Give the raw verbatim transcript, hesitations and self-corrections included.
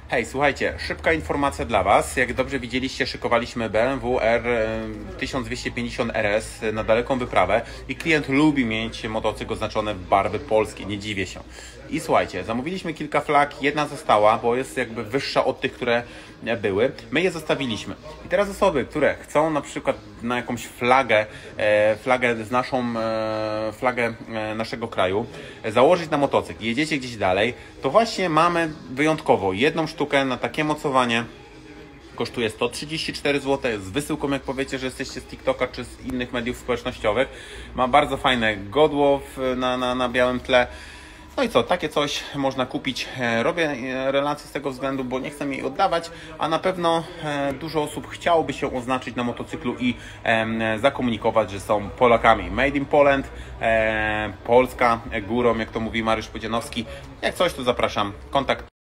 Hej, słuchajcie, szybka informacja dla Was. Jak dobrze widzieliście, szykowaliśmy B M W R tysiąc dwieście pięćdziesiąt R S na daleką wyprawę i klient lubi mieć motocykl oznaczony w barwy polskie, nie dziwię się. I słuchajcie, zamówiliśmy kilka flag, jedna została, bo jest jakby wyższa od tych, które były. My je zostawiliśmy. I teraz osoby, które chcą na przykład na jakąś flagę, flagę z naszą, flagę naszego kraju, założyć na motocykl, jedziecie gdzieś dalej, to właśnie mamy wyjątkowo jedną sztukę na takie mocowanie. Kosztuje sto trzydzieści cztery złote, z wysyłką, jak powiecie, że jesteście z TikToka czy z innych mediów społecznościowych. Ma bardzo fajne godło na, na, na białym tle. No i co, takie coś można kupić. Robię relacje z tego względu, bo nie chcę jej oddawać, a na pewno dużo osób chciałoby się oznaczyć na motocyklu i zakomunikować, że są Polakami. Made in Poland, Polska górą, jak to mówi Mariusz Podzianowski. Jak coś, to zapraszam. Kontakt